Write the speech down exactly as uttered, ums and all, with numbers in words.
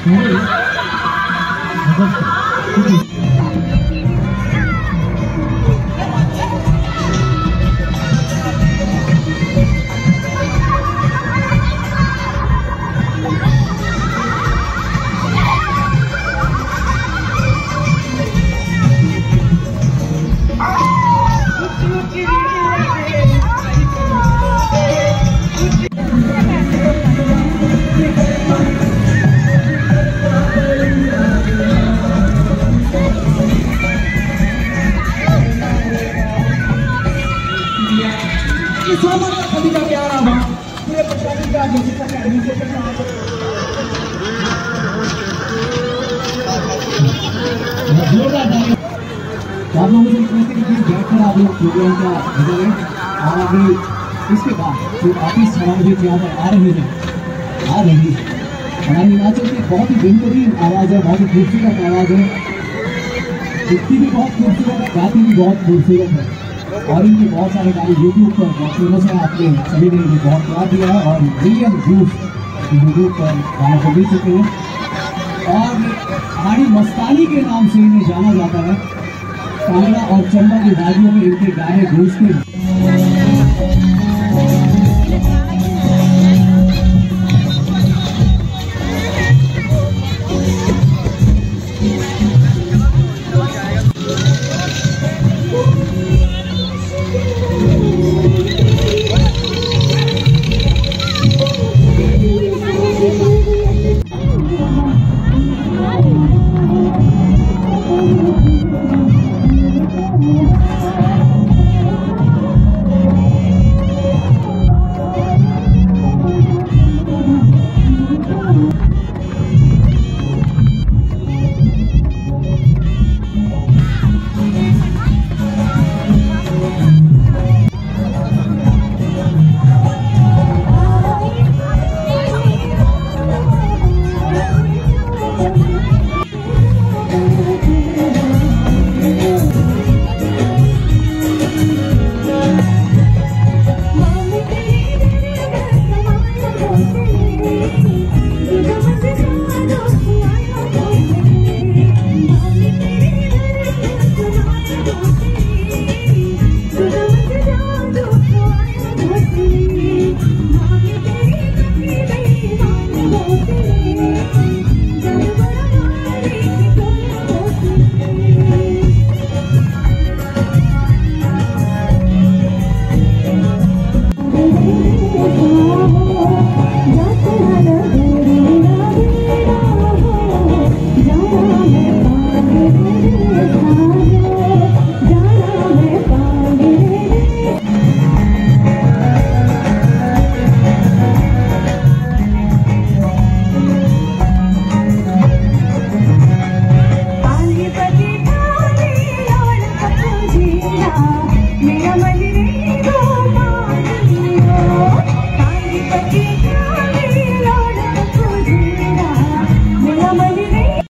आप लोगों से कहते हैं कि बैठकर आप लोग प्रोग्राम का मजा लें और अभी इसके बाद जो आर्टिस्ट हमारे बीच यहाँ पर आ रहे हैं आ रही है हमारे हिमाचल की बहुत ही बेहतरीन आवाज़ है, बहुत ही खूबसूरत आवाज़ है, दिखती भी बहुत खूबसूरत है, गाती भी बहुत खूबसूरत है और इनके बहुत सारे गाने यूट्यूब पर बहुत फेमस है। आपने सभी ने इन्हें बहुत प्यार दिया है और मिलियन व्यूज यूट्यूब पर गाने को मिल चुके हैं और पहाड़ी मस्तानी के नाम से इन्हें जाना जाता है। कांगड़ा और चंबा की वादियों में इनके गाने गूंजते हैं।